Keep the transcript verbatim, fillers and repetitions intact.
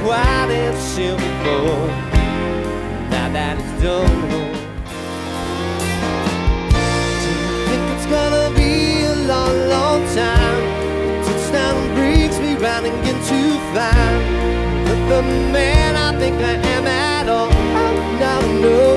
quite as simple now that it's done. Do you think it's gonna be a long, long time? The touchdown brings me round again to find that the man I think I am at all. I now know